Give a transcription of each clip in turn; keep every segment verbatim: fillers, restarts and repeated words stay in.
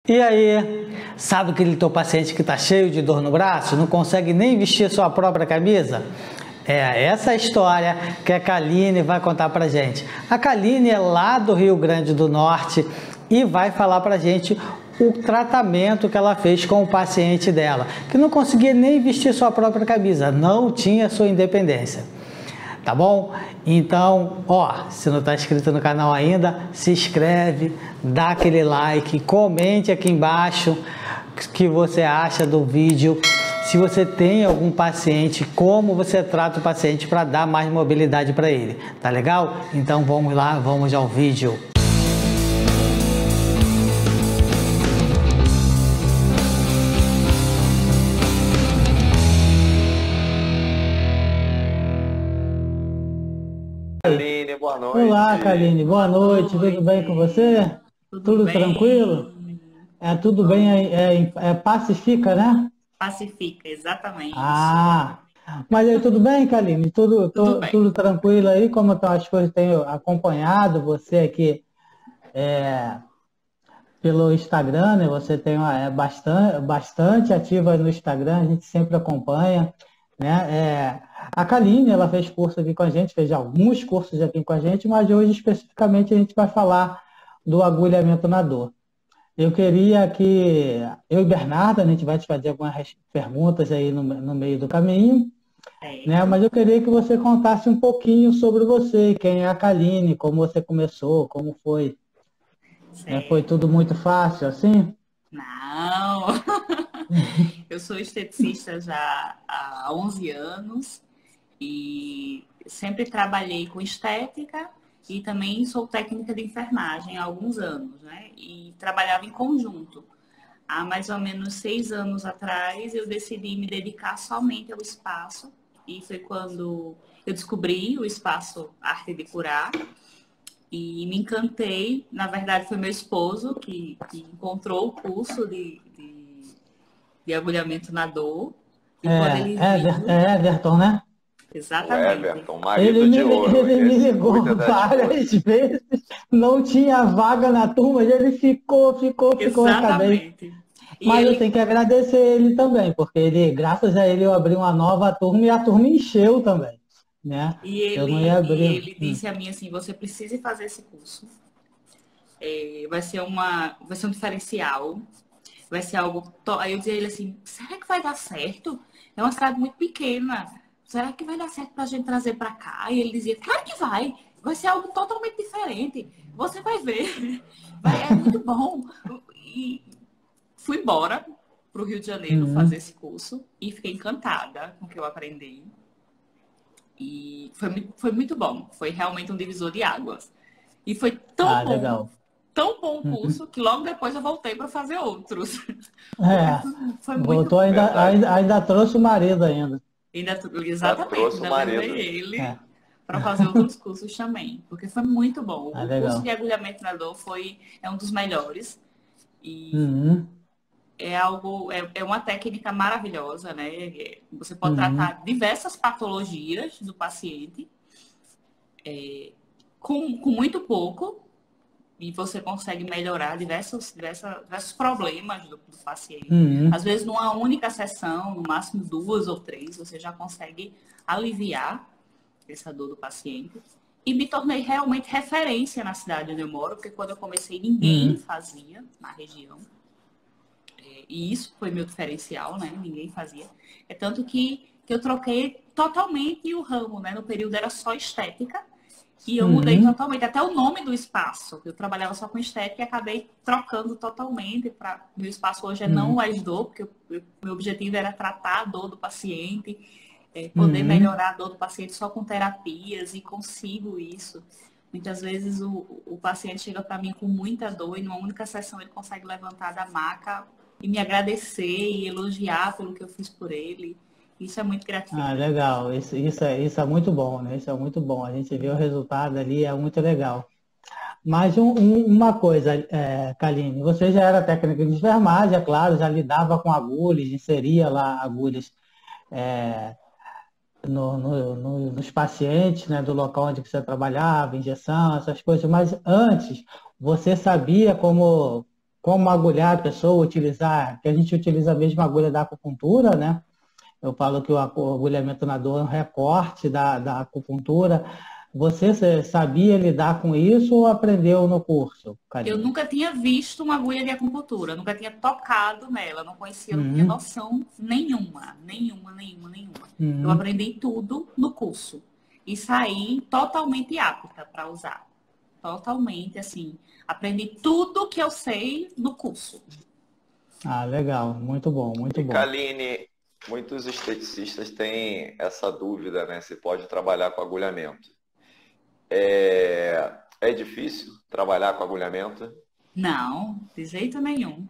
E aí, sabe aquele teu paciente que está cheio de dor no braço, não consegue nem vestir sua própria camisa? É essa a história que a Kaline vai contar pra gente. A Kaline é lá do Rio Grande do Norte e vai falar pra gente o tratamento que ela fez com o paciente dela, que não conseguia nem vestir sua própria camisa, não tinha sua independência. Tá bom? Então, ó, se não está inscrito no canal ainda, se inscreve, dá aquele like, comente aqui embaixo o que você acha do vídeo. Se você tem algum paciente, como você trata o paciente para dar mais mobilidade para ele. Tá legal? Então vamos lá, vamos ao vídeo. Kaline, boa noite. Olá, Kaline, boa noite, boa noite. Tudo bem com você? Tudo, tudo bem. Tranquilo? É tudo bem, é, é, é Pacifica, né? Pacifica, exatamente. Ah, mas aí tudo bem, Kaline? Tudo, tudo, to, bem. tudo tranquilo aí? Como estão as coisas? Tenho acompanhado você aqui é, pelo Instagram, né? Você tem uma, é bastante, bastante ativa no Instagram, a gente sempre acompanha, né? É, a Kaline, ela fez curso aqui com a gente, fez alguns cursos aqui com a gente, mas hoje especificamente a gente vai falar do agulhamento na dor. Eu queria que eu e Bernardo, a gente vai te fazer algumas perguntas aí no, no meio do caminho, é. né? Mas eu queria que você contasse um pouquinho sobre você, quem é a Kaline, como você começou, como foi. É, foi tudo muito fácil assim? Não! Eu sou esteticista já há onze anos e sempre trabalhei com estética e também sou técnica de enfermagem há alguns anos, né? E trabalhava em conjunto. Há mais ou menos seis anos atrás eu decidi me dedicar somente ao espaço e foi quando eu descobri o espaço Arte de Curar e me encantei. Na verdade foi meu esposo que, que encontrou o curso de, de, de agulhamento na dor. E É, quando ele Ever, viu... é Everton, né? Exatamente. O Everton, marido Ele me, de ouro. ele me Esse ligou cuida da várias esposa. vezes, não tinha vaga na turma, e ele ficou, ficou, ficou, acabei. Exatamente. E Mas ele... eu tenho que agradecer ele também, porque ele, graças a ele eu abri uma nova turma e a turma encheu também, né? E Eu não ele, ia e abrir. ele Hum. disse a mim assim, você precisa fazer esse curso. É, vai ser uma, vai ser um diferencial, vai ser algo. To... Aí eu dizia a ele assim, será que vai dar certo? É uma cidade muito pequena. Será que vai dar certo para a gente trazer para cá? E ele dizia, claro que vai. Vai ser algo totalmente diferente. Você vai ver. Vai, é muito bom. E fui embora para o Rio de Janeiro Uhum. fazer esse curso e fiquei encantada com o que eu aprendi. E foi, foi muito bom. Foi realmente um divisor de águas. E foi tão Ah, bom, legal. tão bom o Uhum. curso, que logo depois eu voltei para fazer outros. É, foi, foi muito voltou, bom. ainda, ainda, ainda trouxe o marido ainda. Ainda, Já exatamente, trouxe o ainda levei marido. ele É. para fazer outros cursos também, porque foi muito bom. Ah, O curso de legal. agulhamento na dor foi, é um dos melhores e Uhum. é algo, é, é uma técnica maravilhosa, né? Você pode Uhum. tratar diversas patologias do paciente é, com, com muito pouco e você consegue melhorar diversos, diversos, diversos problemas do, do paciente. Uhum. Às vezes, numa única sessão, no máximo duas ou três, você já consegue aliviar essa dor do paciente. E me tornei realmente referência na cidade onde eu moro, porque quando eu comecei, ninguém Uhum. fazia na região. É, e isso foi meu diferencial, né? Ninguém fazia. É tanto que, que eu troquei totalmente o ramo, né? No período era só estética. E eu mudei Uhum. totalmente, até o nome do espaço. Eu trabalhava só com estética e acabei trocando totalmente. Pra... Meu espaço hoje é Uhum. não mais dor, porque o meu objetivo era tratar a dor do paciente, é, poder Uhum. melhorar a dor do paciente só com terapias, e consigo isso. Muitas vezes o, o paciente chega para mim com muita dor e numa única sessão ele consegue levantar da maca e me agradecer e elogiar pelo que eu fiz por ele. Isso é muito Ah, gratificante. legal. Isso, isso, é, isso é muito bom, né? Isso é muito bom. A gente vê o resultado ali, é muito legal. Mas um, um- uma coisa, é, Kaline, você já era técnica de enfermagem, é claro, já lidava com agulhas, inseria lá agulhas é, no- no- no- nos pacientes, né, do local onde você trabalhava, injeção, essas coisas. Mas antes, você sabia como como agulhar a pessoa, utilizar, que a gente utiliza a mesma agulha da acupuntura, né? Eu falo que o agulhamento na dor é um recorte da, da acupuntura. Você sabia lidar com isso ou aprendeu no curso, Eu Karine? nunca tinha visto uma agulha de acupuntura, nunca tinha tocado nela, não conhecia, não tinha Uhum, noção nenhuma, nenhuma, nenhuma, nenhuma. Eu uhum. aprendi tudo no curso e saí totalmente apta para usar. Totalmente, assim, aprendi tudo que eu sei no curso. Ah, legal, muito bom, muito E bom. Kaline, muitos esteticistas têm essa dúvida, né? Se pode trabalhar com agulhamento. É, é difícil trabalhar com agulhamento? Não, de jeito nenhum.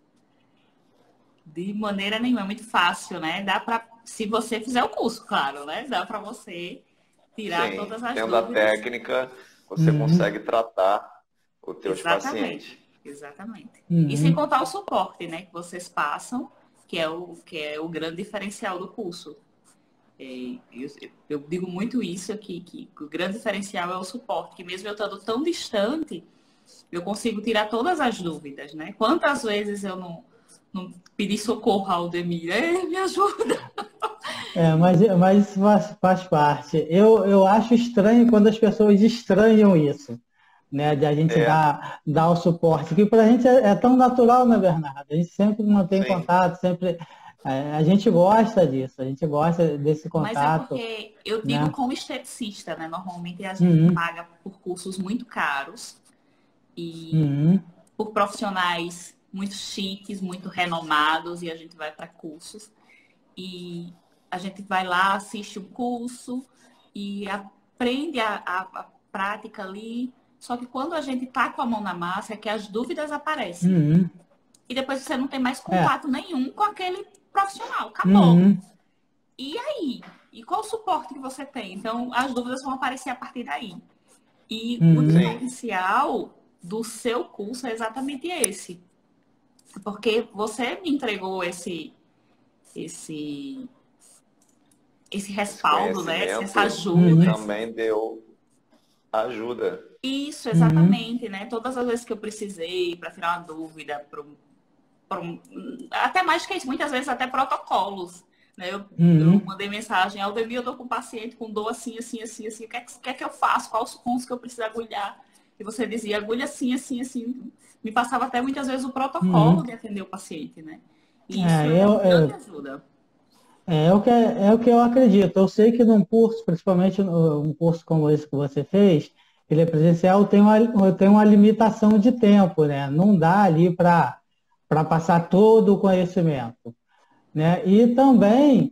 De maneira nenhuma, é muito fácil, né? Dá para, se você fizer o curso, claro, né? Dá para você tirar Sim, todas as tendo a dúvidas. técnica, você Uhum, consegue tratar os teus pacientes. Exatamente, exatamente. E sem uhum. contar o suporte, né, que vocês passam, que é o, que é o grande diferencial do curso. É, eu, eu digo muito isso, que, que o grande diferencial é o suporte, que mesmo eu estando tão distante, eu consigo tirar todas as dúvidas, né? Quantas vezes eu não, não pedi socorro ao Aldemir? Ei, me ajuda! É, mas, mas isso faz, faz parte. Eu, eu acho estranho quando as pessoas estranham isso, né? De a gente É, dar, dar o suporte, que para a gente é, é tão natural, né, Bernardo? A gente sempre mantém sim. contato, sempre. É, a gente gosta disso, a gente gosta desse Mas é contato, porque eu digo né? como esteticista, né? Normalmente a gente Uhum, paga por cursos muito caros e uhum, por profissionais muito chiques, muito renomados, e a gente vai para cursos. E a gente vai lá, assiste um curso e aprende a, a, a prática ali. Só que quando a gente tá com a mão na massa, é que as dúvidas aparecem. uhum. E depois você não tem mais É, contato nenhum com aquele profissional. Acabou. uhum, E aí? E qual o suporte que você tem? Então, as dúvidas vão aparecer a partir daí. E o uhum. Sim, diferencial do seu curso é exatamente esse. Porque você me entregou esse, esse, esse esse respaldo, né? Essa conhecimento e ajuda. Uhum, Esse... também deu ajuda. Isso, uhum, exatamente, né? Todas as vezes que eu precisei para tirar uma dúvida, pra um- pra um- até mais que isso, muitas vezes até protocolos. Né? Eu, eu uhum, mandei mensagem, Aldemir, eu tô com um paciente com dor assim, assim, assim, assim, o que é que, o que, é que eu faço? Quais os pontos que eu preciso agulhar? E você dizia, agulha assim, assim, assim. Me passava até muitas vezes o protocolo uhum. de atender o paciente, né? E isso É, é eu, uma grande é, ajuda. é o que, é o que eu acredito. Eu sei que num curso, principalmente no- um curso como esse que você fez, ele é presencial, tem uma, tem uma limitação de tempo, né? Não dá ali para para passar todo o conhecimento, né? E também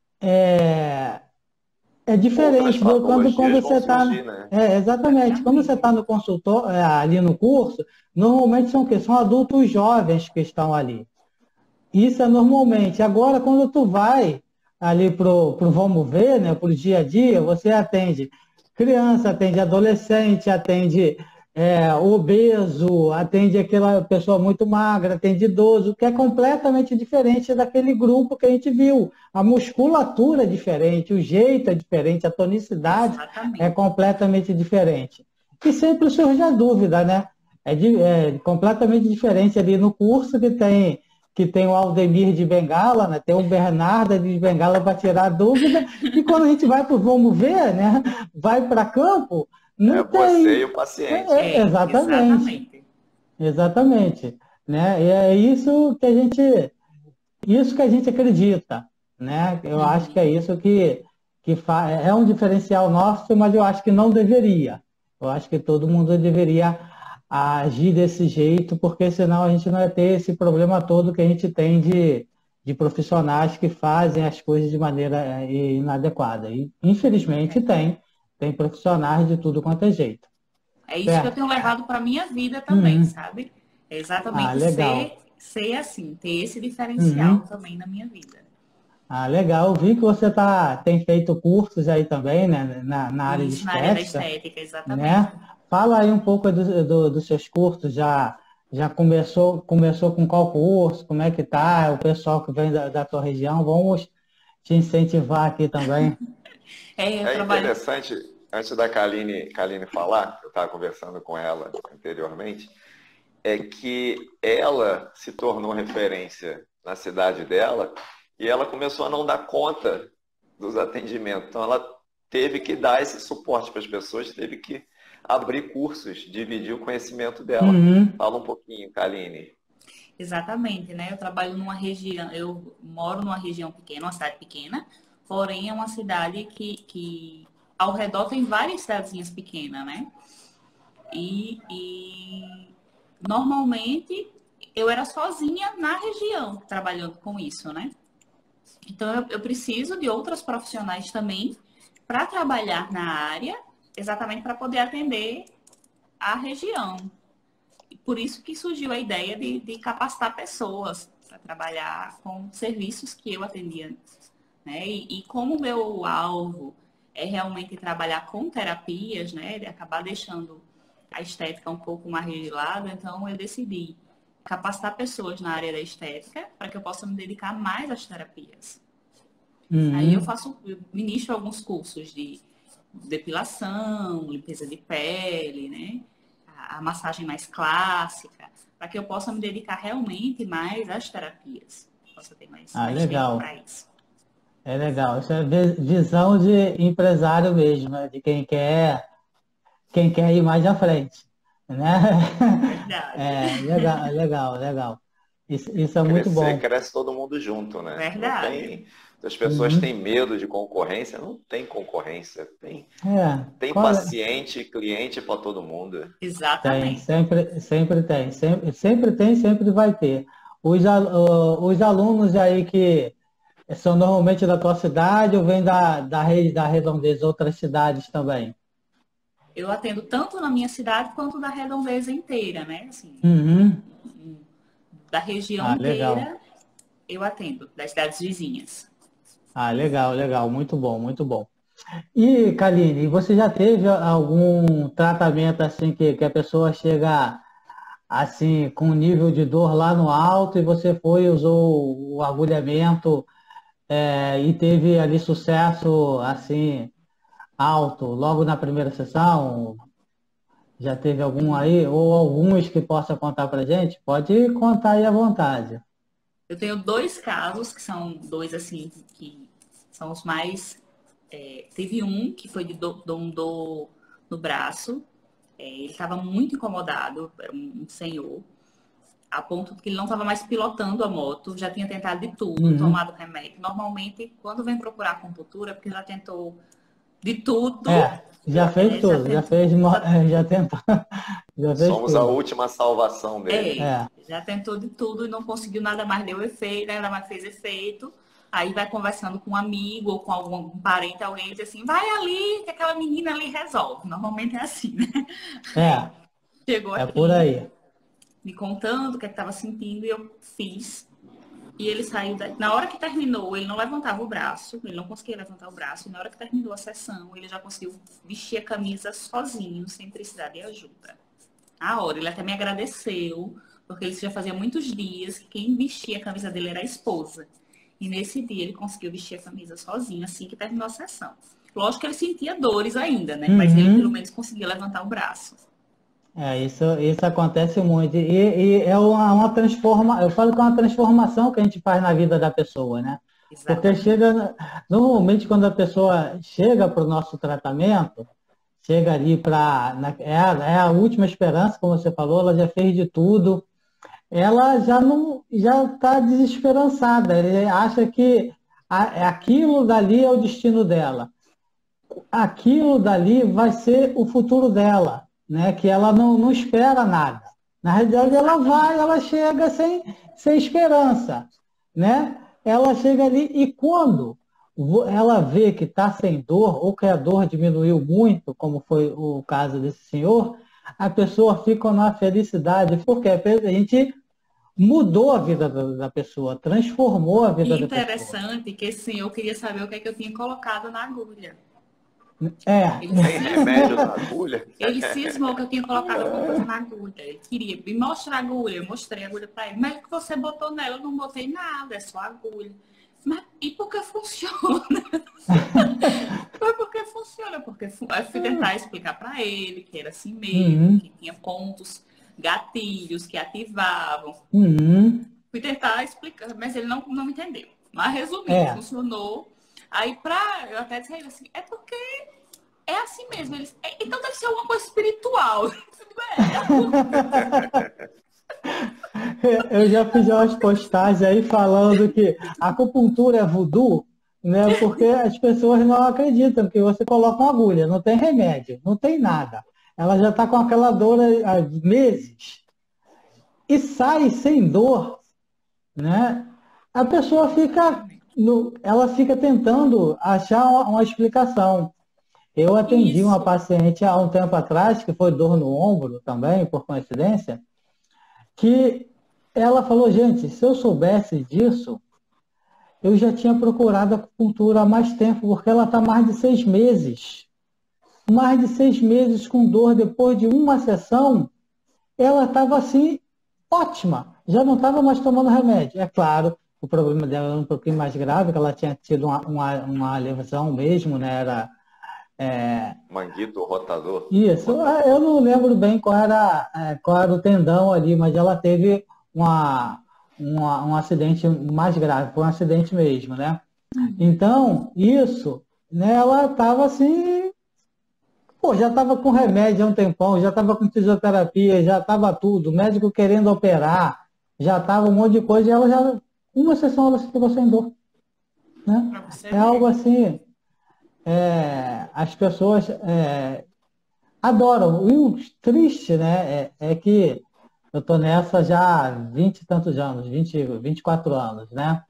é, é Outras diferente do- quando, patologias quando vão você surgir, está. né? É, exatamente. Quando você Exatamente. está no consultor, é, ali no curso, normalmente são o quê? São adultos jovens que estão ali. Isso é normalmente. Agora, quando tu vai ali pro, pro vamos ver, né, pro dia a dia, você atende criança, atende adolescente, atende é, obeso, atende aquela pessoa muito magra, atende idoso, que é completamente diferente daquele grupo que a gente viu. A musculatura é diferente, o jeito é diferente, a tonicidade é Exatamente. completamente diferente. E sempre surge a dúvida, né? É, de- é completamente diferente ali no curso que tem que tem o Aldemir de Bengala, né? Tem o Bernardo de Bengala para tirar dúvida, e quando a gente vai para o vamos ver, né? Vai para campo, É não você e tem. o paciente. É, é, É, exatamente, exatamente. exatamente. Né? E é isso que a gente, isso que a gente acredita. Né? Eu acho que é Uhum. isso que, que fa... é um diferencial nosso, mas eu acho que não deveria. Eu acho que todo mundo deveria agir desse jeito, porque senão a gente não ia ter esse problema todo que a gente tem de, de profissionais que fazem as coisas de maneira eh, inadequada. E, infelizmente, É. tem. Tem profissionais de tudo quanto é jeito. É isso que eu Certo? tenho levado para minha vida também, Uhum. sabe? É Ah, exatamente legal. ser, ser assim, ter esse diferencial Uhum. também na minha vida. Ah, legal. Eu vi que você tá, tem feito cursos aí também, né, na, na área de Isso na área da estética, estética, exatamente. né? Fala aí um pouco do, do- dos seus cursos. Já, já começou, começou com qual curso? Como é que tá? O pessoal que vem da, da tua região, vamos te incentivar aqui também. É, eu É trabalho. interessante, antes da Kaline, Kaline falar, eu estava conversando com ela anteriormente, é que ela se tornou referência na cidade dela e ela começou a não dar conta dos atendimentos. Então, ela teve que dar esse suporte para as pessoas, teve que abrir cursos, dividir o conhecimento dela. Uhum. Fala um pouquinho, Kaline. Exatamente, né? Eu trabalho numa região, eu moro numa região pequena, uma cidade pequena, porém é uma cidade que, que ao redor tem várias cidadezinhas pequenas, né? E, e normalmente eu era sozinha na região trabalhando com isso, né? Então eu, eu preciso de outras profissionais também para trabalhar na área, exatamente para poder atender a região. Por isso que surgiu a ideia de, de capacitar pessoas para trabalhar com serviços que eu atendia, né? E, e como o meu alvo é realmente trabalhar com terapias, né? De acabar deixando a estética um pouco mais regelada, então eu decidi capacitar pessoas na área da estética para que eu possa me dedicar mais às terapias. Uhum. Aí eu faço, eu ministro alguns cursos de depilação, limpeza de pele, né? A massagem mais clássica, para que eu possa me dedicar realmente mais às terapias. Possa ter mais, Ah, mais legal. tempo para isso. É legal. Isso é vi- visão de empresário mesmo, né? De quem quer, quem quer ir mais à frente, né? Verdade. É, legal, legal, legal. Isso, isso é muito Crescer, bom. cresce todo mundo junto, né? Não Verdade. tem... As pessoas Uhum. têm medo de concorrência, não tem concorrência. Tem, É, tem qual é? paciente e cliente para todo mundo. Tem, Exatamente. sempre, sempre tem, sempre, sempre tem, sempre vai ter. Os, al- o- os alunos aí que são normalmente da tua cidade ou vêm da, da, rede da redondeza, outras cidades também? Eu atendo tanto na minha cidade quanto da redondeza inteira, né? Assim, Uhum. da região Ah, legal. inteira eu atendo, das cidades vizinhas. Ah, legal, legal, muito bom, muito bom. E, Kaline, você já teve algum tratamento assim que, que a pessoa chega assim com um nível de dor lá no alto e você foi e usou o agulhamento é, e teve ali sucesso assim alto logo na primeira sessão? Já teve algum aí? Ou alguns que possa contar pra gente? Pode contar aí à vontade. Eu tenho dois casos, que são dois assim, que são os mais. É, teve um que foi de dor, de um dor no braço. É, ele estava muito incomodado, era um, um senhor, a ponto de que ele não estava mais pilotando a moto, já tinha tentado de tudo, Uhum. tomado remédio. Normalmente, quando vem procurar acupuntura, é porque já tentou de tudo, É, já fez é, já tudo, já tentou, fez, mo- é, já tentou, já fez Somos a tudo. última salvação dele. é, É, já tentou de tudo e não conseguiu nada mais, deu efeito, nada mais fez efeito. Aí vai conversando com um amigo ou com algum, algum parente, alguém diz assim, vai ali, que aquela menina ali resolve. Normalmente é assim, né? é, Chegou é por aqui, aí. me contando o que estava sentindo e eu fiz. E ele saiu da... Na hora que terminou, ele não levantava o braço, ele não conseguia levantar o braço. E na hora que terminou a sessão, ele já conseguiu vestir a camisa sozinho, sem precisar de ajuda. Na hora, ele até me agradeceu, porque ele já fazia muitos dias que quem vestia a camisa dele era a esposa. E nesse dia ele conseguiu vestir a camisa sozinho, assim que terminou a sessão. Lógico que ele sentia dores ainda, né? Mas ele pelo Uhum. menos conseguia levantar o braço. É, isso, isso acontece muito. E, e é uma, uma transforma, eu falo que é uma transformação que a gente faz na vida da pessoa, né? Porque Exatamente. chega, normalmente quando a pessoa chega para o nosso tratamento, chega ali para, é, a- é a última esperança, como você falou, ela já fez de tudo, ela já não, já está desesperançada, ele acha que a- aquilo dali é o destino dela, aquilo dali vai ser o futuro dela, né? Que ela não, não espera nada. Na realidade, ela vai, ela chega sem, sem esperança, né? Ela chega ali e quando vo- ela vê que está sem dor, ou que a dor diminuiu muito, como foi o caso desse senhor, a pessoa fica na felicidade, porque a pe- a gente mudou a vida da, da pessoa, transformou a vida E da pessoa. interessante que esse senhor queria saber o que é que eu tinha colocado na agulha. É, Ele Tem remédio cismou. na agulha? Ele cismou que eu tinha colocado alguma coisa na agulha. Ele queria me mostrar a agulha. Eu mostrei a agulha para ele. Mas o que você botou nela? Eu não botei nada, é só agulha. Mas e por que funciona? Foi porque funciona. Porque fu- eu fui tentar explicar para ele que era assim mesmo, uhum, que tinha pontos gatilhos que ativavam. Uhum. Fui tentar explicar, mas ele não, não entendeu. Mas resumindo, É. funcionou. Aí pra, eu até disse a ele assim, é porque é assim mesmo. Eles, "É, então deve ser alguma coisa espiritual." Eu já fiz umas postagens aí falando que a acupuntura é voodoo, né? Porque as pessoas não acreditam que você coloca uma agulha, não tem remédio, não tem nada. Ela já está com aquela dor há meses e sai sem dor, né? A pessoa fica, no, ela fica tentando achar uma, uma explicação. Eu atendi uma Isso. paciente há um tempo atrás, que foi dor no ombro também, por coincidência, que ela falou, gente, se eu soubesse disso, eu já tinha procurado acupuntura há mais tempo, porque ela está mais de seis meses. Mais de seis meses com dor, depois de uma sessão, ela estava assim, ótima. Já não estava mais tomando remédio. É claro, o problema dela era um pouquinho mais grave, que ela tinha tido uma, uma, uma lesão mesmo, né? Era, é... Manguito rotador. Isso, rotador. eu não lembro bem qual era, qual era o tendão ali, mas ela teve uma, uma, um acidente mais grave, foi um acidente mesmo, né? Então, isso, né, ela estava assim, pô, já estava com remédio há um tempão, já estava com fisioterapia, já estava tudo, o médico querendo operar, já estava um monte de coisa, e ela já, uma sessão ela se ficou sem dor, né? Pra você É ver. algo assim, é, as pessoas é, adoram. E o triste, né, é, é que eu estou nessa já há vinte e tantos anos, vinte, vinte e quatro anos, né?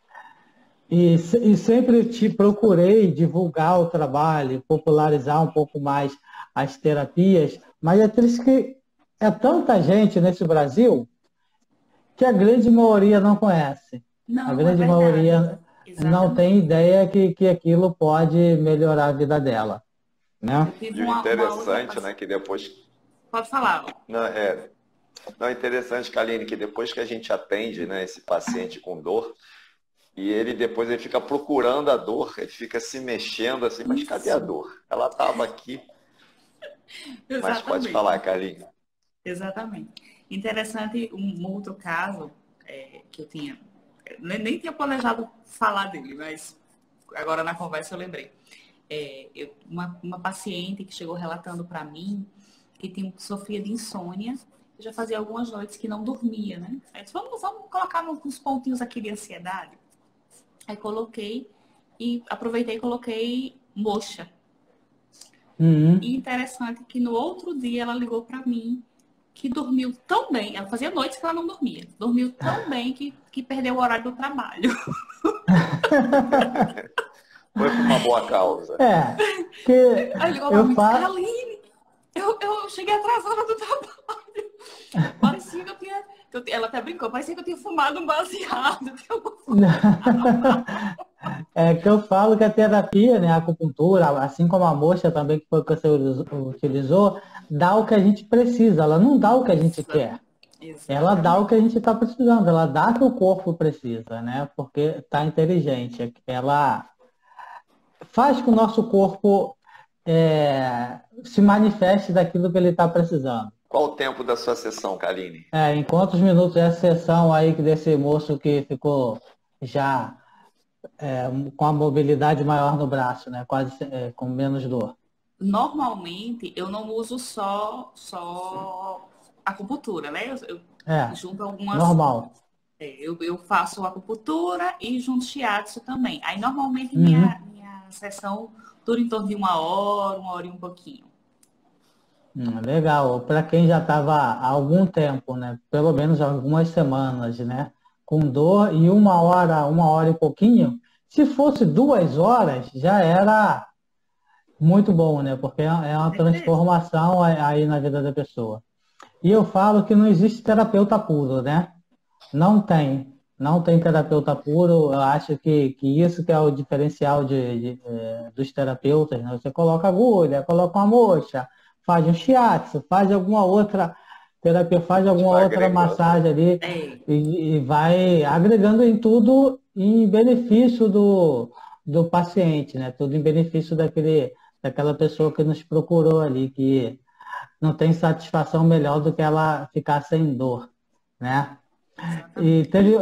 E, se- e sempre te procurei divulgar o trabalho, popularizar um pouco mais as terapias, mas é triste que é tanta gente nesse Brasil que a grande maioria não conhece. A Não, é grande verdade. maioria não Exatamente. tem ideia que, que aquilo pode melhorar a vida dela, né? Eu tive E o uma, uma outra interessante, né, paciente. que depois. Pode falar. Não, é, não, é interessante, Kaline, que depois que a gente atende, né, esse paciente com dor, e ele depois ele fica procurando a dor, ele fica se mexendo assim, mas cadê a Isso. dor? Ela estava aqui, mas pode falar, Exatamente. Kaline. Exatamente. Interessante, um um outro caso é, que eu tinha, nem, nem tinha planejado falar dele, mas agora na conversa eu lembrei. É, eu- uma, uma paciente que chegou relatando para mim que tinha, sofria de insônia, já fazia algumas noites que não dormia, né? Aí eu disse, vamos, vamos colocar uns pontinhos aqui de ansiedade. Aí coloquei e aproveitei e coloquei moxa. Uhum. E interessante que no outro dia ela ligou para mim que dormiu tão bem, ela fazia noites que ela não dormia, dormiu tão bem que, que perdeu o horário do trabalho. Foi por uma boa causa. É, que Aí ligou para eu mim e disse, falo. Kaline, eu, eu cheguei atrasada do trabalho. Parecia que eu tinha, que eu- ela até brincou, parecia que eu tinha fumado um baseado. É que eu falo que a terapia, né, a acupuntura, assim como a moxa também, que foi o que você utilizou, dá o que a gente precisa, ela não dá o que a gente quer. Ela dá o que a gente está precisando, ela dá o que o corpo precisa, né? Porque está inteligente. Ela faz que o nosso corpo é, se manifeste daquilo que ele está precisando. Qual o tempo da sua sessão, Kaline? É, em quantos minutos essa sessão aí que desse moço que ficou já é, com a mobilidade maior no braço, né? Quase é, com menos dor. Normalmente eu não uso só, só acupuntura, né? Eu, eu É, junto algumas. normal. É, eu, eu faço acupuntura e junto shiatsu também. Aí normalmente minha, Uhum. minha sessão dura em torno de uma hora, uma hora e um pouquinho. Hum, legal. Para quem já estava há algum tempo, né? Pelo menos algumas semanas, né? Com dor e uma hora, uma hora e pouquinho. Se fosse duas horas, já era muito bom, né? Porque é é uma Certeza. transformação aí na vida da pessoa. E eu falo que não existe terapeuta puro, né? Não tem. Não tem terapeuta puro. Eu acho que, que isso que é o diferencial de, de, eh, dos terapeutas, né? Você coloca agulha, coloca uma moxa, faz um shiatsu, faz alguma outra terapia, faz alguma Vai outra agregando. massagem ali É, e, e vai agregando em tudo em benefício do, do paciente, né? Tudo em benefício daquele, daquela pessoa que nos procurou ali, que não tem satisfação melhor do que ela ficar sem dor, né? E Exatamente. teve...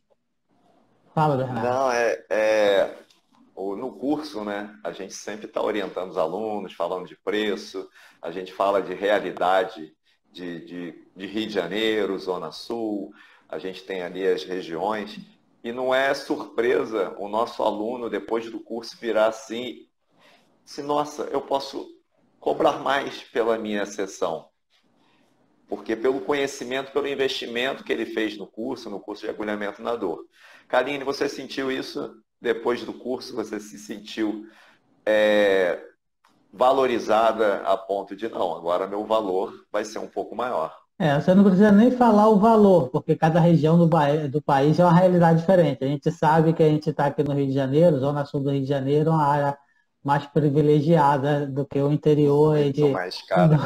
Fala, Bernardo. Não, é, é o- no curso, né? A gente sempre está orientando os alunos, falando de preço, a gente fala de realidade de, de, de Rio de Janeiro, Zona Sul, a gente tem ali as regiões, e não é surpresa o nosso aluno, depois do curso, virar assim, se, nossa, eu posso cobrar mais pela minha sessão. Porque pelo conhecimento, pelo investimento que ele fez no curso, no curso de agulhamento na dor. Karine, você sentiu isso depois do curso? Você se sentiu é, valorizada a ponto de, não, agora meu valor vai ser um pouco maior. É, você não precisa nem falar o valor, porque cada região do, ba- do país é uma realidade diferente. A gente sabe que a gente está aqui no Rio de Janeiro, Zona Sul do Rio de Janeiro, é uma área mais privilegiada do que o interior aí Muito de... mais cara.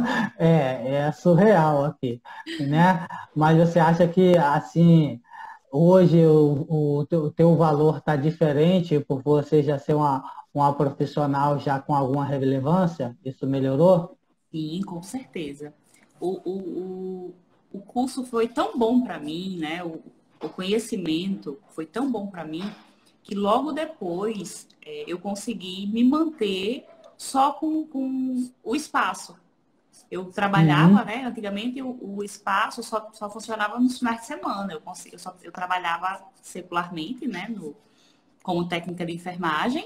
É, é surreal aqui, né? Mas você acha que, assim, hoje o, o teu, o teu valor está diferente por você já ser uma, uma profissional já com alguma relevância? Isso melhorou? Sim, com certeza. O, o, o, o curso foi tão bom para mim, né? O, o conhecimento foi tão bom para mim que logo depois é, eu consegui me manter só com, com o espaço. Eu trabalhava, Uhum, né? Antigamente o, o espaço só, só funcionava nos finais de semana. Eu, consegui, eu, só, eu trabalhava secularmente, né? No, como técnica de enfermagem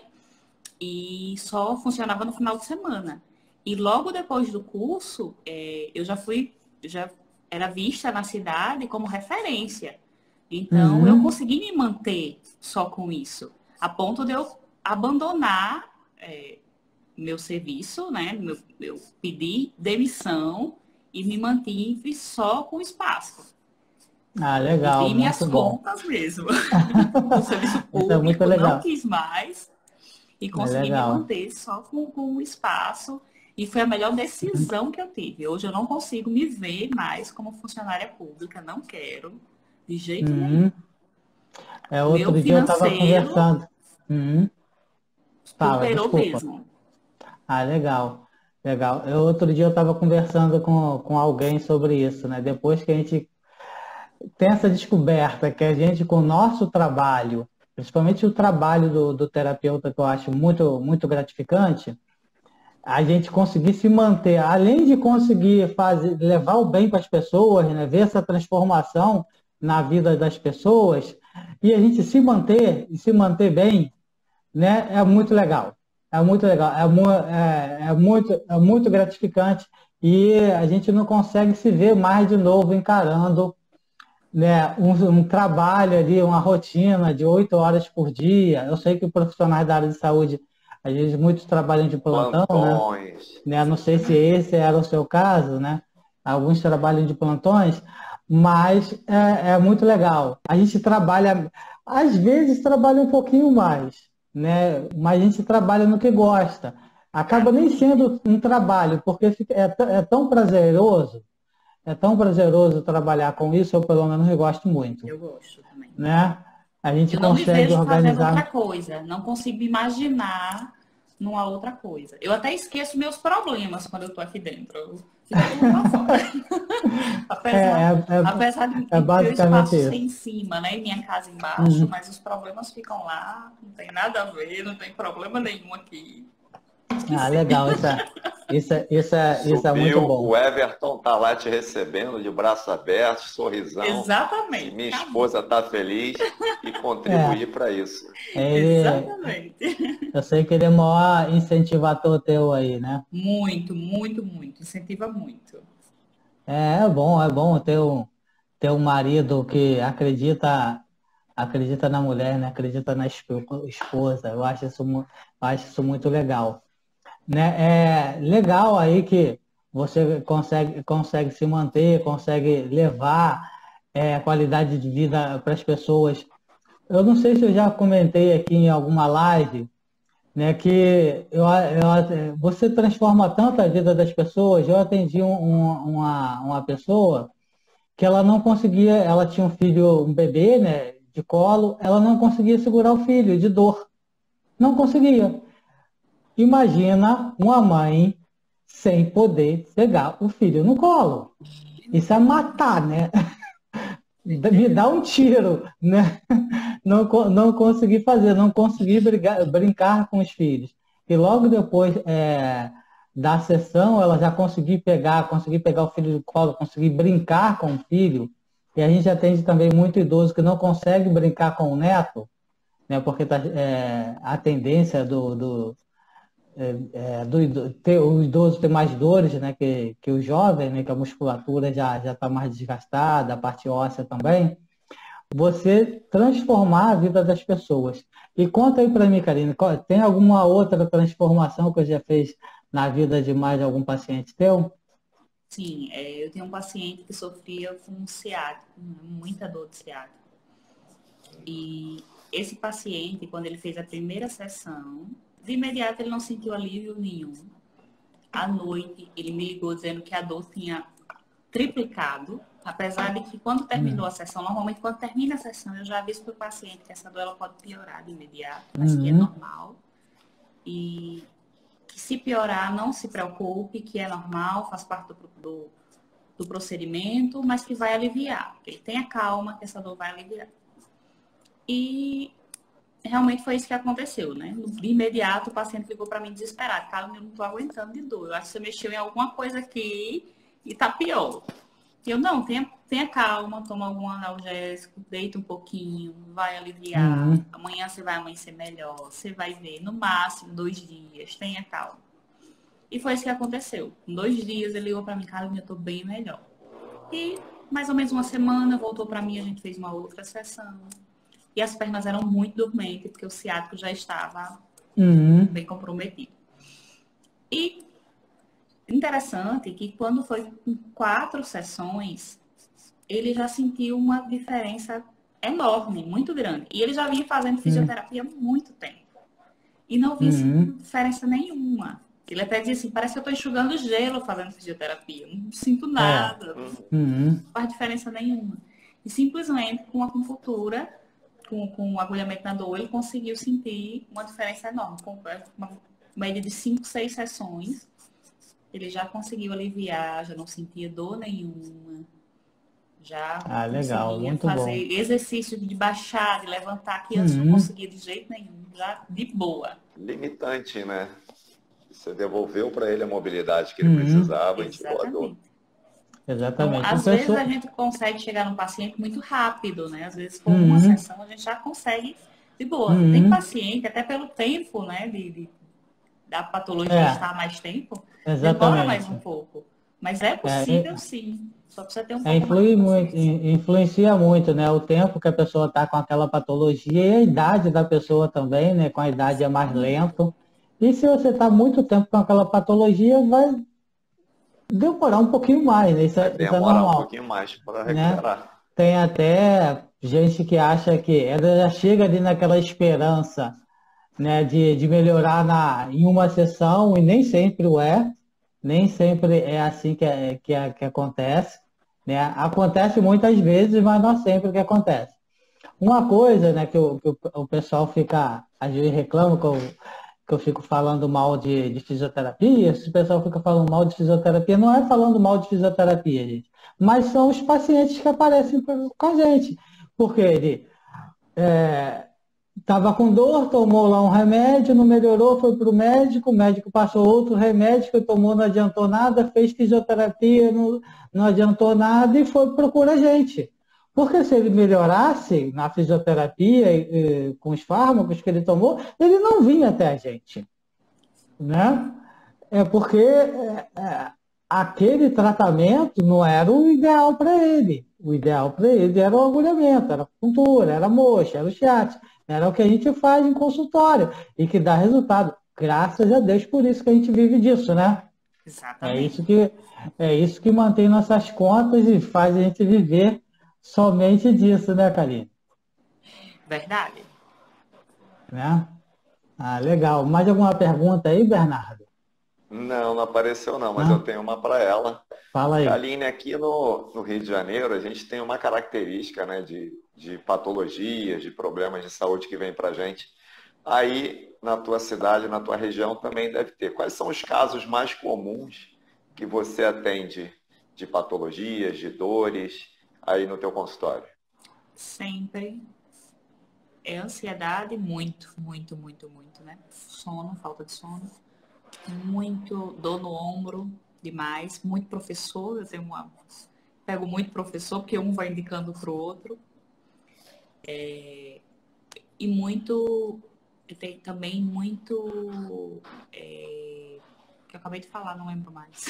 e só funcionava no final de semana. E logo depois do curso, é, eu já fui, já era vista na cidade como referência. Então, eu uhum. consegui me manter só com isso, a ponto de eu abandonar é, meu serviço, né? Meu, eu pedi demissão e me mantive só com o espaço. Ah, Vivi legal, minhas muito bom. contas mesmo. O serviço Isso é muito público não legal. quis mais e É consegui me legal. manter só com, com o espaço. E foi a melhor decisão que eu tive. Hoje eu não consigo me ver mais como funcionária pública, não quero, de jeito nenhum. Uhum. É, Meu outro dia eu estava financeiro conversando. Uhum. Fala, superou desculpa. mesmo. Ah, legal, legal. Eu, outro dia eu estava conversando com, com alguém sobre isso, né? Depois que a gente tem essa descoberta que a gente, com o nosso trabalho, principalmente o trabalho do, do terapeuta, que eu acho muito, muito gratificante, a gente conseguir se manter, além de conseguir fazer, levar o bem para as pessoas, né? Ver essa transformação na vida das pessoas, e a gente se manter, e se manter bem, né? É muito legal. É muito legal. É, mu é, é muito, é muito gratificante e a gente não consegue se ver mais de novo encarando, né, um, um trabalho ali, uma rotina de oito horas por dia. Eu sei que profissionais da área de saúde, às vezes muitos trabalham de plantão, né? Plantões. Né? Não sei se esse era o seu caso, né? Alguns trabalham de plantões, mas é, é muito legal. A gente trabalha, às vezes trabalha um pouquinho mais, né? Mas a gente trabalha no que gosta. Acaba nem sendo um trabalho, porque fica- é, t- é tão prazeroso, é tão prazeroso trabalhar com isso, eu pelo menos eu gosto muito, Eu gosto também. né? A gente Eu não me consegue vejo fazendo outra organizar. coisa, não consigo me imaginar numa outra coisa. Eu até esqueço meus problemas quando eu tô aqui dentro. Fica tudo para fora. É, Apesar, é, apesar de, é, é de ter o basicamente espaço ser isso. em cima, né? E minha casa embaixo, Uhum. mas os problemas ficam lá, não tem nada a ver, não tem problema nenhum aqui. Ah, Esqueci. legal, isso é, isso é, isso é, isso é muito Subiu, bom. o Everton tá lá te recebendo de braço aberto, sorrisão. Se Exatamente, minha esposa acabou. tá feliz e É, contribuir para isso. ele, Exatamente. eu sei que ele é o maior incentivador teu aí, né? Muito, muito, muito. Incentiva muito. É, é bom, é bom ter um, ter um marido que acredita, acredita na mulher, né? Acredita na espo- esposa. Eu acho isso, mu- eu acho isso muito legal. Né? É legal aí que você consegue, consegue se manter, consegue levar é, qualidade de vida para as pessoas. Eu não sei se eu já comentei aqui em alguma live, né, que eu, eu- você transforma tanto a vida das pessoas. Eu atendi um- um- uma, uma pessoa que ela não conseguia, ela tinha um filho, um bebê, né, de colo, ela não conseguia segurar o filho de dor. Não conseguia. Imagina uma mãe sem poder pegar o filho no colo. Isso é matar, né? Me dá um tiro, né? Não, não conseguir fazer, não conseguir brigar, brincar com os filhos. E logo depois é, da sessão, ela já conseguir pegar, conseguir pegar o filho no colo, conseguir brincar com o filho. E a gente atende também muito idoso que não consegue brincar com o neto, né? Porque tá, é, a tendência do, do, é, do ter, o idoso ter mais dores, né? Que, que o jovem, né? Que a musculatura já já está mais desgastada, a parte óssea também. Você transformar a vida das pessoas. E conta aí para mim, Karine, tem alguma outra transformação que você já fez na vida de mais algum paciente teu? Sim, é, eu tenho um paciente que sofria com ciático, muita dor de ciático. E esse paciente, quando ele fez a primeira sessão, de imediato ele não sentiu alívio nenhum. À noite, ele me ligou dizendo que a dor tinha triplicado, apesar de que quando terminou a sessão, normalmente quando termina a sessão, eu já aviso para o paciente que essa dor ela pode piorar de imediato, mas uhum. que é normal. E que se piorar, não se preocupe, que é normal, faz parte do, do, do procedimento, mas que vai aliviar. Ele tenha calma, que essa dor vai aliviar. E realmente foi isso que aconteceu, né? De imediato, o paciente ligou para mim desesperado. Cara, eu não estou aguentando de dor. Eu acho que você mexeu em alguma coisa aqui e tá pior. Eu, não, tenha, tenha calma, toma algum analgésico, deita um pouquinho, vai aliviar. Uhum. Amanhã você vai amanhecer melhor, você vai ver, no máximo, dois dias, tenha calma. E foi isso que aconteceu. Em dois dias ele ligou para mim, cara, eu tô bem melhor. E mais ou menos uma semana, voltou para mim, a gente fez uma outra sessão. E as pernas eram muito dormentes, porque o ciático já estava uhum. bem comprometido. E interessante que quando foi em quatro sessões, ele já sentiu uma diferença enorme, muito grande. E ele já vinha fazendo fisioterapia há muito tempo. E não vi uhum. diferença nenhuma. Ele até dizia assim, parece que eu estou enxugando gelo fazendo fisioterapia. Não sinto nada. É. Uhum. Não faz diferença nenhuma. E simplesmente com a acupuntura, com, com o agulhamento na dor, ele conseguiu sentir uma diferença enorme. Com uma média de cinco, seis sessões. Ele já conseguiu aliviar, já não sentia dor nenhuma. Já ah, legal, conseguia muito fazer bom. exercício de baixar, de levantar, que antes uhum. não conseguia de jeito nenhum. Já de boa. Limitante, né? Você devolveu para ele a mobilidade que ele uhum. precisava e tirou a dor. Exatamente. Então, às então, vezes pessoa... a gente consegue chegar no paciente muito rápido, né? Às vezes, com uhum. uma sessão, a gente já consegue de boa. Uhum. Tem paciente, até pelo tempo, né? De, de da patologia é. estar mais tempo, Exatamente. demora mais um pouco. Mas é possível, é, sim. Só precisa ter um pouco é, influi mais muito, influencia muito, né? O tempo que a pessoa está com aquela patologia e a idade da pessoa também, né? Com a idade é mais lento. E se você está muito tempo com aquela patologia, vai demorar um pouquinho mais, né? Isso, vai isso é demorar normal, um pouquinho mais para recuperar. Né? Tem até gente que acha que ela já chega ali naquela esperança, né, de, de melhorar na, em uma sessão, e nem sempre o é, nem sempre é assim que, é, que, é, que acontece, né? Acontece muitas vezes, mas não sempre que acontece. Uma coisa, né, que, o, que o, o pessoal fica, às vezes reclama que eu, que eu fico falando mal de, de fisioterapia, se o pessoal fica falando mal de fisioterapia, não é falando mal de fisioterapia, gente, mas são os pacientes que aparecem com a gente, porque ele é, estava com dor, tomou lá um remédio, não melhorou, foi para o médico, o médico passou outro remédio que tomou, não adiantou nada, fez fisioterapia, não, não adiantou nada e foi procurar a gente. Porque se ele melhorasse na fisioterapia, e, e, com os fármacos que ele tomou, ele não vinha até a gente. Né? É porque é, é, aquele tratamento não era o ideal para ele. O ideal para ele era o agulhamento, era a acupuntura, era a moxa, era o chiate. Era o que a gente faz em consultório e que dá resultado. Graças a Deus, por isso que a gente vive disso, né? Exatamente. É isso que, é isso que mantém nossas contas e faz a gente viver somente disso, né, Karine? Verdade. Né? Ah, legal. Mais alguma pergunta aí, Bernardo? Não, não apareceu não, mas ah. eu tenho uma para ela. Fala aí. Aline, aqui no, no Rio de Janeiro, a gente tem uma característica, né, de, de patologias, de problemas de saúde que vem para a gente. Aí, na tua cidade, na tua região, também deve ter. Quais são os casos mais comuns que você atende de patologias, de dores, aí no teu consultório? Sempre é ansiedade, muito, muito, muito, muito, né? Sono, falta de sono. Muito dor no ombro, demais. Muito professor, eu tenho uma... Pego muito professor, porque um vai indicando para o outro. É... E muito... Tem também muito... É... que eu acabei de falar, não lembro mais.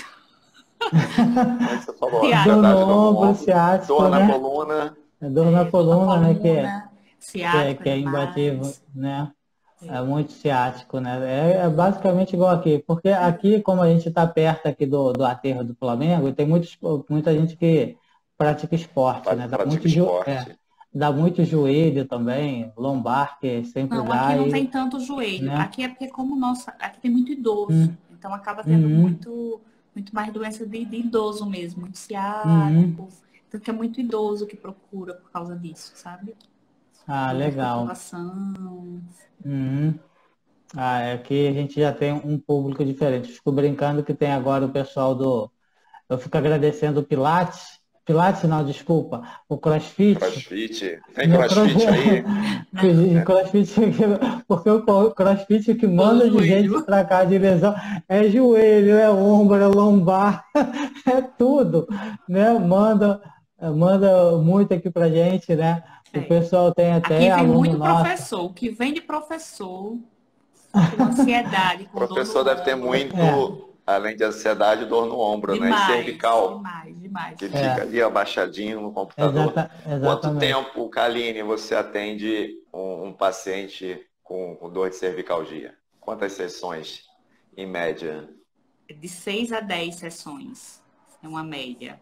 Mas você falou, Ciático. Dor no ansiedade, dor no ombro, ombro, ciático, dor na né? coluna. É dor na É, dor na coluna, né? Que é, coluna, que é, ciático que é imbatível, demais. né? É É. muito ciático, né? É, é basicamente igual aqui. Porque aqui, como a gente está perto aqui do, do aterro do Flamengo, tem muitos, muita gente que pratica esporte, Pra- né? Dá Pratica muito, jo- é, esporte. dá muito joelho também, lombar, que sempre Não, aqui dá, não tem e, tanto joelho. né? Aqui é porque como nossa, aqui tem muito idoso. Hum, Então acaba tendo uhum, muito, muito mais doença de, de idoso mesmo, muito uhum. ciático. Então que é muito idoso que procura por causa disso, sabe? Ah, Muita legal. articulação. Uhum. Ah, é que a gente já tem um público diferente. Fico brincando que tem agora o pessoal do. Eu fico agradecendo o Pilates. Pilates, não, desculpa. O CrossFit. Crossfit. Tem Né? Cro- crossfit aí? que- CrossFit, porque o CrossFit que Pelo manda de gente joelho. pra cá de lesão é joelho, é ombro, é lombar, é tudo, né? Manda, manda muito aqui pra gente, né? O É. pessoal tem Aqui até vem aluno muito nosso. professor. O que vem de professor com ansiedade, O com dor no professor deve ter ombro. É, muito, além de ansiedade, dor no ombro, né? E Demais, cervical, demais, demais. que fica é, ali abaixadinho no computador. exata, Quanto exatamente. tempo, Kaline, você atende um, um paciente com, com dor de cervicalgia? Quantas sessões, em média? De seis a dez sessões. É uma média.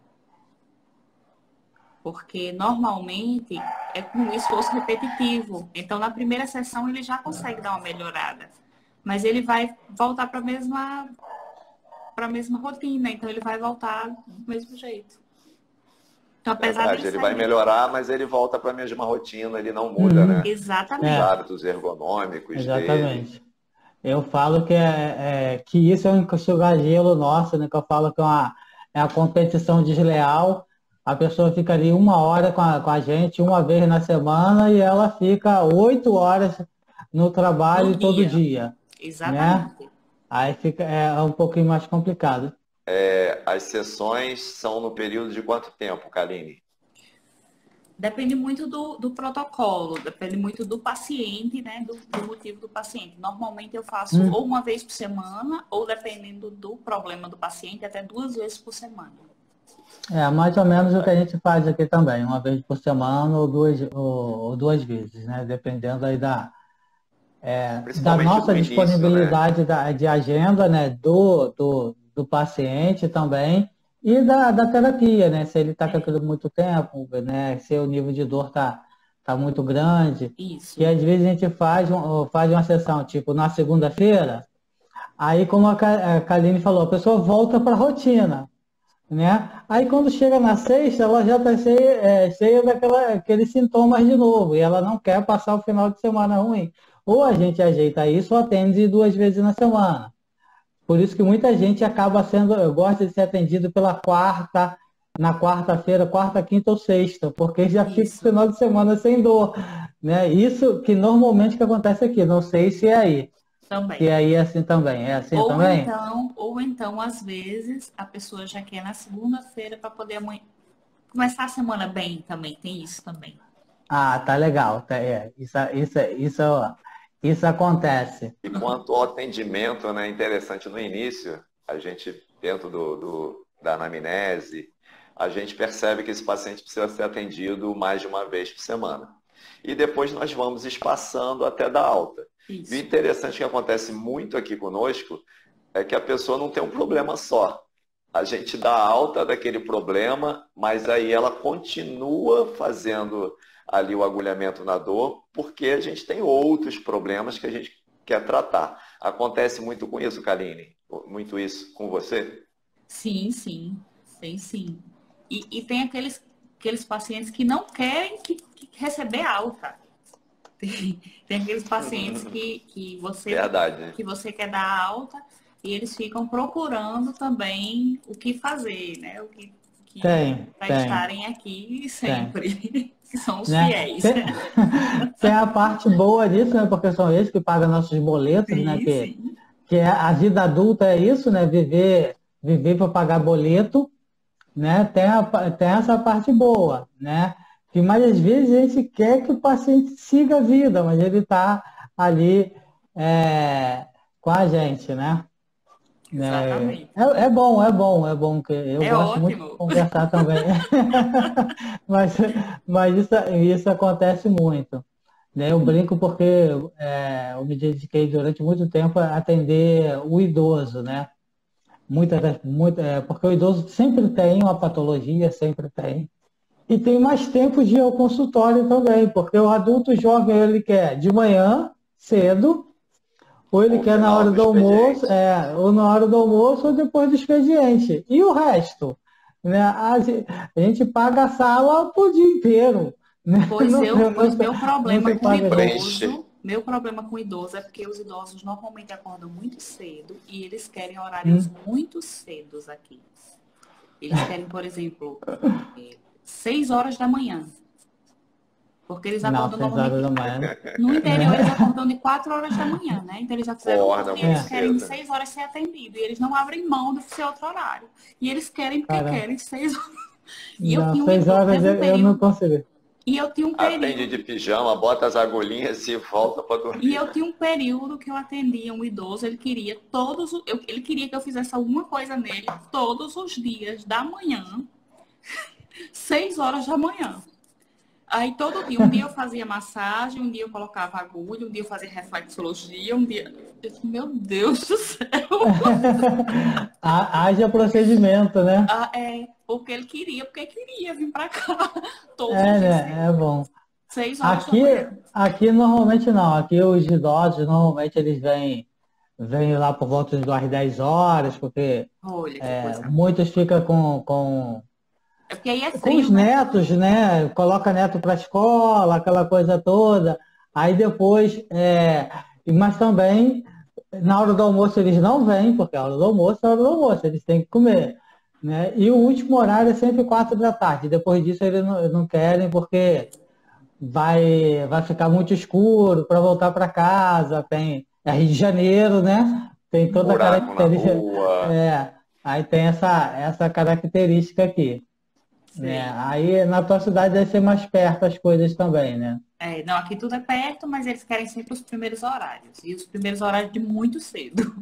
Porque normalmente é com esforço repetitivo. Então, na primeira sessão, ele já consegue dar uma melhorada. Mas ele vai voltar para a mesma, para a mesma rotina. Então, ele vai voltar do mesmo jeito. Então, apesar dele Verdade, ele vai sair. melhorar, mas ele volta para a mesma rotina, ele não muda, Uhum, né? Os Exatamente. é, hábitos ergonômicos dele. exatamente. Eu falo que, é, é- que isso é um enxugar-gelo nosso, né? Que eu falo que é uma, é uma competição desleal. A pessoa fica ali uma hora com a, com a gente, uma vez na semana, e ela fica oito horas no No trabalho todo dia. dia, né? Exatamente. Aí fica, é um pouquinho mais complicado. É, as sessões são no período de quanto tempo, Kaline? Depende muito do, do protocolo, depende muito do paciente, né? Do, do motivo do paciente. Normalmente eu faço Hum, ou uma vez por semana, ou dependendo do problema do paciente, até duas vezes por semana. É mais ou menos o que a gente faz aqui também, uma vez por semana ou duas, ou, ou duas vezes, né? Dependendo aí da, da Principalmente nossa no início, né? disponibilidade da, de agenda, né, do, do, do paciente também, e da, da terapia, né, se ele está com É, aquilo muito tempo, né, se o nível de dor está tá muito grande, que isso. às vezes a gente faz, um, faz uma sessão, tipo, na segunda-feira, aí como a Ka- a Kaline falou, a pessoa volta para a rotina, né? Aí quando chega na sexta, ela já está cheia, é, cheia daquela, aqueles sintomas de novo, e ela não quer passar o final de semana ruim. Ou a gente ajeita isso ou atende duas vezes na semana. Por isso que muita gente acaba sendo, gosta de ser atendido pela quarta, na quarta-feira, quarta, quinta ou sexta, porque já fica o Isso final de semana sem dor, né? Isso que normalmente que acontece aqui, não sei se é aí. Se também. é aí é assim também. É assim Ou também? então, ou então, às vezes, a pessoa já quer na segunda-feira para poder amanhã... começar a semana bem também, tem isso também. Ah, tá legal. Tá, é, isso, isso, isso, isso acontece. E quanto ao atendimento, né, interessante no início, a gente, dentro do, do, da anamnese, a gente percebe que esse paciente precisa ser atendido mais de uma vez por semana. E depois nós vamos espaçando até dar alta. E o Isso. interessante que acontece muito aqui conosco é que a pessoa não tem um problema só. A gente dá alta daquele problema, mas aí ela continua fazendo ali o agulhamento na dor, porque a gente tem outros problemas que a gente quer tratar. Acontece muito com isso, Kaline? Muito isso com você? Sim, sim, tem sim. E, e tem aqueles, aqueles pacientes que não querem que, que receber alta. Tem, tem aqueles pacientes que, que, você, Verdade. que você quer dar alta e eles ficam procurando também o que fazer, né? O que, que Tem, para tem, estarem aqui sempre, que são os né? fiéis. Tem, tem a parte boa disso, né? Porque são eles que pagam nossos boletos, né? Sim, Que, sim. que é- a vida adulta é isso, né? Viver, viver para pagar boleto, né? Tem, a, tem essa parte boa, né? Que mais às vezes a gente quer que o paciente siga a vida, mas ele está ali é, com a gente, né? É, Exatamente. é, é bom, é bom, é bom, que eu É gosto muito de ótimo. conversar também. Mas, mas isso, isso acontece muito, né? Eu brinco porque é, eu me dediquei durante muito tempo a atender o idoso, né? Muita, das- muita, é, porque o idoso sempre tem uma patologia, sempre tem. E tem mais tempo de ir ao consultório também, porque o adulto jovem ele quer de manhã, cedo, ou ele Ou quer na final hora do do almoço, expediente. é, ou na hora do almoço ou depois do expediente. E o resto? Né? A, ge- a gente paga a sala por dia inteiro. Né? Pois Não, eu, não, pois não, meu não problema se com paga isso. Preenche. idoso, meu problema com idoso é porque os idosos normalmente acordam muito cedo e eles querem horários Hum? muito cedos aqui. Eles querem, por exemplo, é, seis horas da manhã, porque eles Não, acordam seis horas normalmente da manhã. no interior, eles Né? acordam de quatro horas da manhã, né? Então eles já fizeram um Acorda turno e eles muito É, querem cedo. seis horas ser atendido e eles não abrem mão do seu outro horário. E eles querem porque cara, querem seis horas. E eu não, tinha um, seis eu horas teve um eu, eu não período consigo. e eu tinha um Atende de período pijama, bota as agulhinhas e volta para E dormir. eu tinha um período que eu atendia um idoso, ele queria todos, o- eu- ele queria que eu fizesse alguma coisa nele todos os dias da manhã, seis horas da manhã. Aí todo dia, um dia eu fazia massagem, um dia eu colocava agulha, um dia eu fazia reflexologia, um dia. Eu disse, meu Deus do céu! Ha- Haja procedimento, né? Ah, é, porque ele queria, porque queria vir pra cá todos os É, dias, né? É bom. seis horas da Aqui, manhã. aqui normalmente não. Aqui os idosos normalmente eles vêm, vêm lá por volta das dez horas, porque Olha que é, coisa boa. muitos ficam com, com, É porque aí é com os frio, né? netos, né? Coloca neto para a escola, aquela coisa toda. Aí depois, é, mas também na hora do almoço eles não vêm, porque a hora do almoço é a hora do almoço, eles têm que comer. Né? E o último horário é sempre quatro da tarde. Depois disso eles não, não querem, porque vai, vai ficar muito escuro para voltar para casa. Tem, é Rio de Janeiro, né? Tem toda a Buraco na característica. rua. É, aí tem essa, essa característica aqui. Né? Sei. Aí na tua cidade deve ser mais perto as coisas também, né? É, não, aqui tudo é perto, mas eles querem sempre os primeiros horários. E os primeiros horários de muito cedo.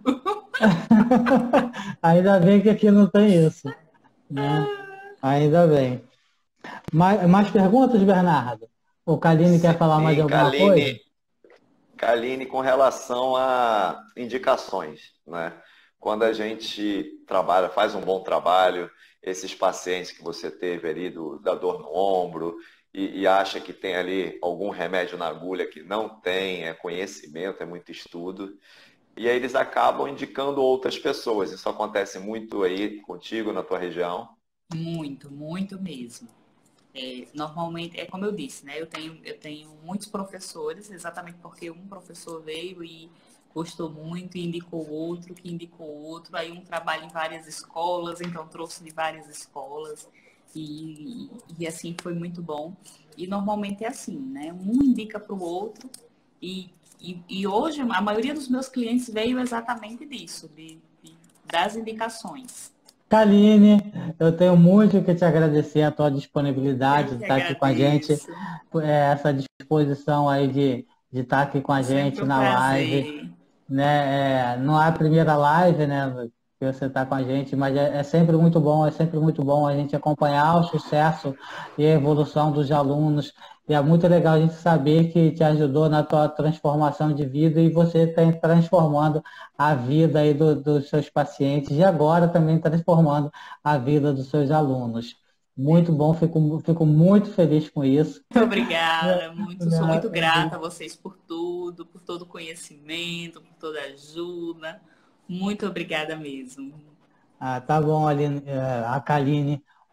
Ainda bem que aqui não tem isso. Né? Ainda bem. Mais, mais perguntas, Bernardo? O Kaline quer falar mais Sim, alguma coisa? Kaline, Kaline, com relação a indicações, né? Quando a gente trabalha, faz um bom trabalho, esses pacientes que você teve ali do, da dor no ombro e, e acha que tem ali algum remédio na agulha que não tem, é conhecimento, é muito estudo, e aí eles acabam indicando outras pessoas. Isso acontece muito aí contigo, na tua região? Muito, muito mesmo. É, normalmente, é como eu disse, né? Eu tenho, eu tenho muitos professores, exatamente porque um professor veio e gostou muito e indicou outro, que indicou outro. Aí um trabalha em várias escolas, então trouxe de várias escolas. E, e assim foi muito bom. E normalmente é assim, né? Um indica para o outro. E, e, e hoje a maioria dos meus clientes veio exatamente disso, de, de- das indicações. Kaline, eu tenho muito que te agradecer a tua disponibilidade Eu de que estar aqui com a gente, agradeço. é, essa disposição aí de, de estar aqui com a Sempre gente um na live. prazer. Né? É, não é a primeira live, né, que você está com a gente, mas é, é sempre muito bom, é sempre muito bom a gente acompanhar o sucesso e a evolução dos alunos. E é muito legal a gente saber que te ajudou na tua transformação de vida e você está transformando a vida aí do- dos seus pacientes e agora também transformando a vida dos seus alunos. Muito bom, fico, fico muito feliz com isso. Muito obrigada, muito, sou Né? muito grata a vocês por tudo, por todo o conhecimento, por toda a ajuda. Muito obrigada mesmo. Ah, tá bom, Aline, eh, a Kaline. Um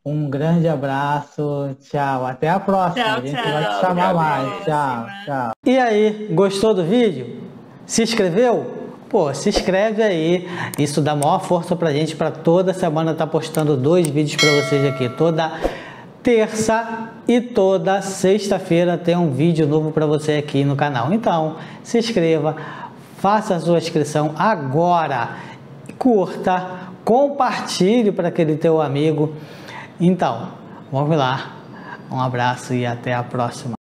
Um grande abraço, tchau. Até a próxima. Tchau, a gente tchau. vai te chamar Até a mais. próxima. Tchau, tchau. E aí, gostou do vídeo? Se inscreveu? Pô, se inscreve aí. Isso dá maior força pra gente, pra toda semana estar postando dois vídeos pra vocês aqui. Toda terça e toda sexta-feira tem um vídeo novo pra você aqui no canal. Então, se inscreva, faça a sua inscrição agora, curta, compartilhe para aquele teu amigo. Então, vamos lá. Um abraço e até a próxima.